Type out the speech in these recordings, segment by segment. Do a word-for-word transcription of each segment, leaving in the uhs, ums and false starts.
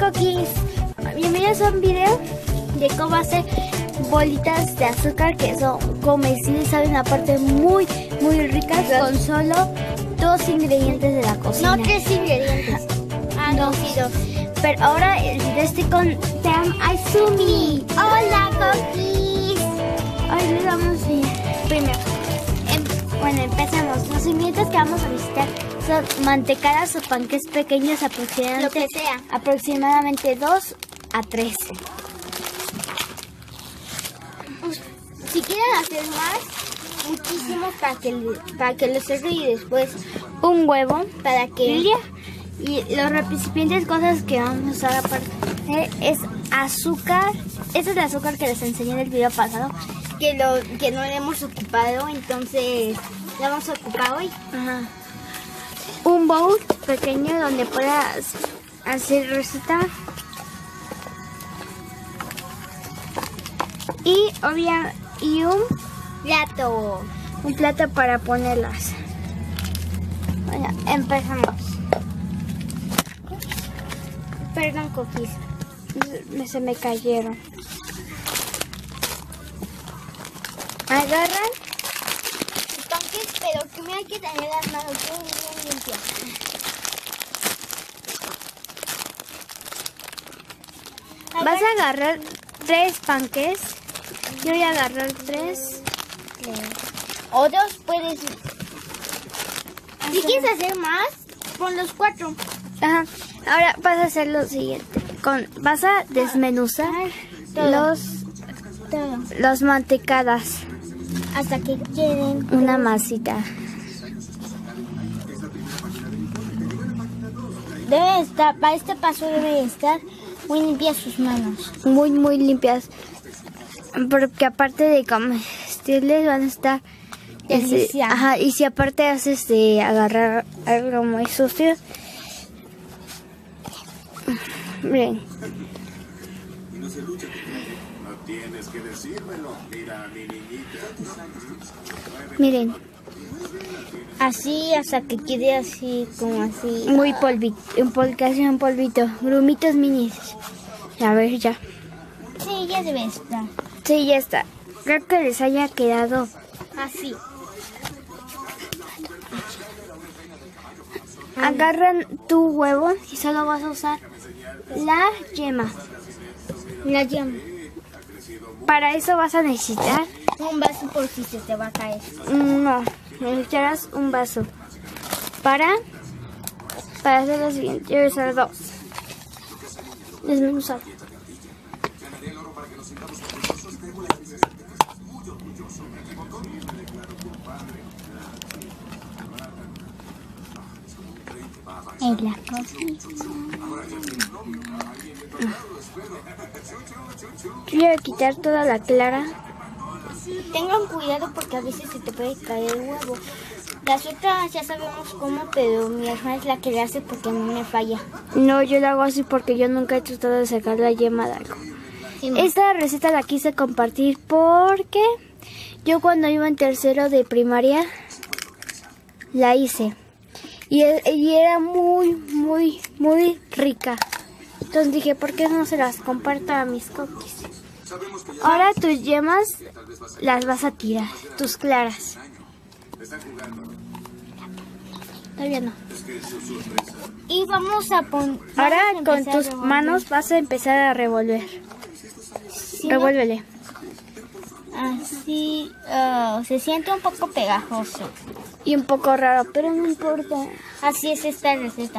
cookies, bienvenidos a un video de cómo hacer bolitas de azúcar que son comestibles, saben aparte muy muy ricas con solo dos ingredientes de la cocina. No, tres ingredientes. Ah, no, sí, dos. Pero ahora estoy con Tam Azumi. Hola, cookies. Hoy les vamos a ir primero. Em, bueno, empecemos. Los ingredientes que vamos a visitar son mantecadas o panqués pequeños, aproximadamente, Lo que sea. aproximadamente dos a tres. Si quieren hacer más, muchísimos para que, para que lo cerre y después Un huevo para que... y los recipientes, cosas que vamos a usar aparte es azúcar. Este es el azúcar que les enseñé en el video pasado, Que, lo, que no lo hemos ocupado, entonces la vamos a ocupar hoy. Ajá. Un bowl pequeño donde puedas hacer receta y obvia y un Plato. un plato para ponerlas. Bueno, empezamos. Perdón, cookies. Me- se me cayeron. Agarran Los panques, pero que me hay que tener las manos bien, bien limpias. Vas a agarrar tres panques. Yo voy a agarrar tres. O dos puedes... Si quieres hacer más, pon los cuatro. Ajá. Ahora vas a hacer lo siguiente. Con, vas a desmenuzar Todo. los Todo. los mantecadas. Hasta que queden... Una masita. Debe estar, para este paso debe estar muy limpias sus manos. Muy, muy limpias. Porque aparte de comestibles van a estar... este, Delicias. ajá, y si aparte haces de agarrar algo muy sucio. Miren. Miren, Así hasta que quede así, como así. muy polvito, un pol, casi un polvito, grumitos minis. A ver, ya. Sí, ya debe estar. Sí, ya está. Creo que les haya quedado. Así. Agarran tu huevo y solo vas a usar la yema. La llama. Para eso vas a necesitar, Un vaso por si se te va a caer. no, necesitarás un vaso. Para, para hacer lo siguiente, yo voy a usar dos. Desmenuzar. En la cocina. Yo voy a quitar toda la clara. Tengan cuidado porque a veces se te puede caer el huevo. Las otras ya sabemos cómo, pero mi hermana es la que le hace porque a mí me falla. No, yo lo hago así porque yo nunca he tratado de sacar la yema de algo. Sí, ma. Esta receta la quise compartir porque yo cuando iba en tercero de primaria la hice. Y, e- y era muy, muy, muy rica. Entonces dije, ¿por qué no se las comparto a mis cookies? Ahora tus yemas las vas a tirar, tus claras. Todavía no. Y vamos a poner... Ahora con tus manos vas a empezar a revolver. Revuélvele. Así, ah, se siente un poco pegajoso. Y un poco raro, pero no importa. Así es esta receta.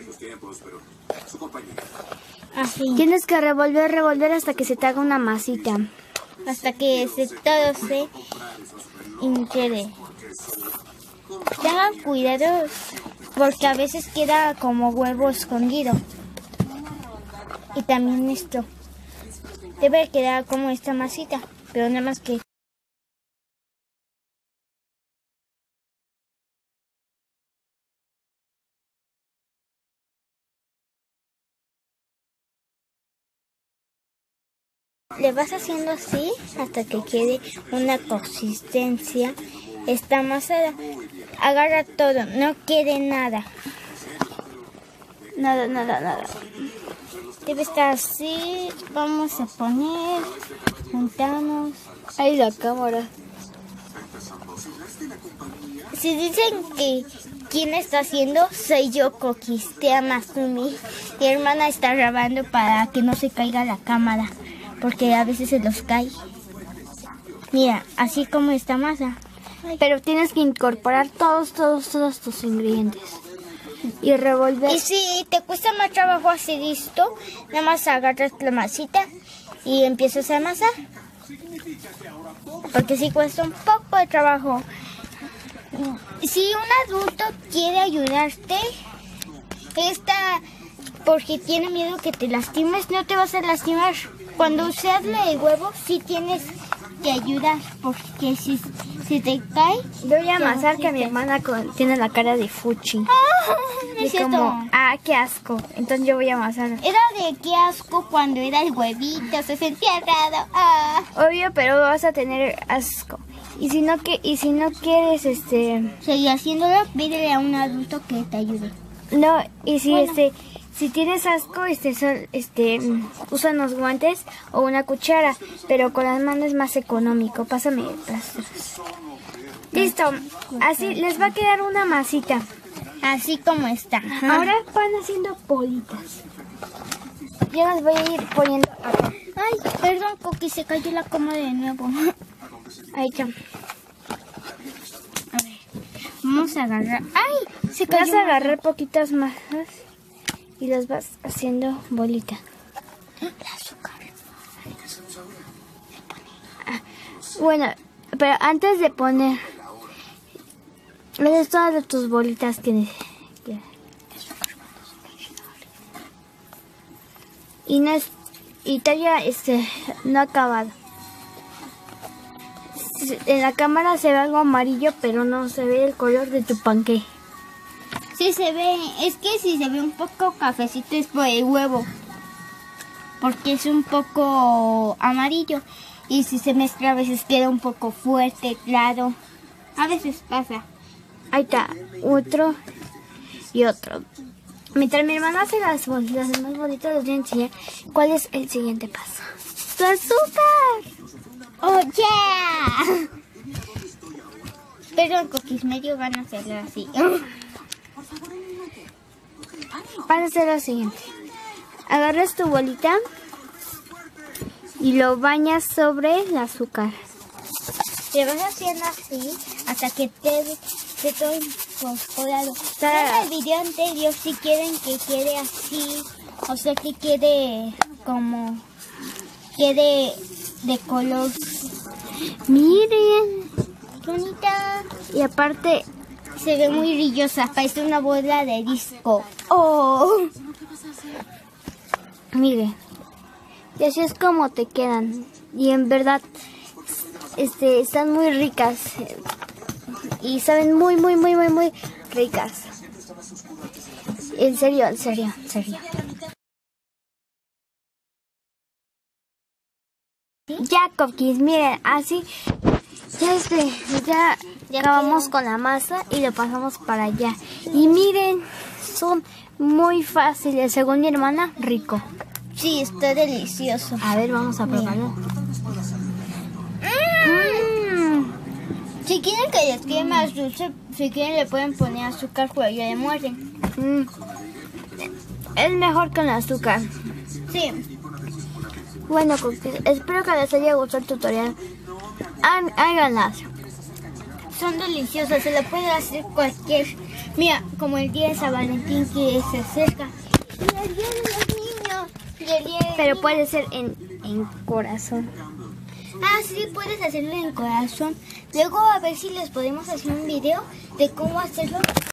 Así. Tienes que revolver, revolver hasta que se te haga una masita. Hasta que se, todo se integre. Tengan cuidado porque a veces queda como huevo escondido. Y también esto. Debe quedar como esta masita, pero nada más que... Le vas haciendo así hasta que quede una consistencia. Esta masada. Agarra todo, no quede nada. Nada, nada, nada. Debe estar así. Vamos a poner, juntamos. Ahí la cámara. Si dicen que quién está haciendo, soy yo, Cookies. Te amas, Sumi. Mi hermana está grabando para que no se caiga la cámara, porque a veces se los cae. Mira, así como esta masa. Pero tienes que incorporar todos, todos, todos tus ingredientes. Y revolver. Y si te cuesta más trabajo hacer esto, nada más agarras la masita y empiezas a amasar. Porque sí cuesta un poco de trabajo. Si un adulto quiere ayudarte, esta, porque tiene miedo que te lastimes, no te vas a lastimar. Cuando seas de huevo, sí tienes que ayudar, porque si, si te cae... Yo voy a amasar que mi hermana con, tiene la cara de fuchi. Ah, no es y cierto. como, ah, qué asco. Entonces yo voy a amasar. Era de qué asco cuando era el huevito, se sentía raro. Ah. Obvio, pero vas a tener asco. Y si no que y si no quieres este Seguir haciéndolo, pídele a un adulto que te ayude. no, y si Bueno. este si tienes asco, este sol, este mm, usa unos guantes o una cuchara, pero con las manos es más económico. Pásame plásticos. Listo. Así les va a quedar una masita. Así como está. Ahora van haciendo bolitas. Yo las voy a ir poniendo acá. Ay, perdón, Cookie, se cayó la cama de nuevo. Ahí está. A ver, vamos a agarrar. ¡Ay! Se Vas cayó. a agarrar poquitas masas y las vas haciendo bolita. El azúcar. Ah, bueno, pero antes de poner, haces todas de tus bolitas que necesitas. Y no es, y todavía este no ha acabado. En la cámara se ve algo amarillo, pero no se ve el color de tu panqué. Sí se ve, es que si se ve un poco cafecito es por el huevo, porque es un poco amarillo, y si se mezcla a veces queda un poco fuerte, claro, a veces pasa. Ahí está, otro y otro. Mientras mi hermana hace las bolitas, las más bonitas, les voy a enseñar cuál es el siguiente paso. ¡Tu azúcar! ¡Oh, yeah! Perdón, Cookies, me dio ganas de hacerlo así. Vas a hacer lo siguiente. Agarras tu bolita y lo bañas sobre el azúcar. Te vas haciendo así hasta que te, te todo incorporado. En el video anterior, si quieren que quede así, o sea que quede como, quede de color. Miren. Bonita. Y aparte, Se ve muy brillosa, parece una bola de disco. ¡Oh! miren. Y así es como te quedan. Y en verdad, este, están muy ricas. Y saben muy, muy, muy, muy, muy ricas. En serio, en serio, en serio. Ya, Cookies, miren, así ya este, ya, Ya acabamos quedó. con la masa y lo pasamos para allá. Y miren, son muy fáciles, según mi hermana, rico. Sí, está delicioso. A ver, vamos a probarlo. Mm. Si quieren que les quede más dulce, si quieren le pueden poner azúcar, pero ya le muerden. Mm. Es mejor con azúcar. Sí. Bueno, Cookies, espero que les haya gustado el tutorial. Há- Háganlas. Son deliciosas, se lo puede hacer cualquier... Mira, como el día de San Valentín que se acerca. Y el día de los niños. Y el día del Pero niño. puede ser en, en corazón. Ah, sí, puedes hacerlo en corazón. Luego a ver si les podemos hacer un video de cómo hacerlo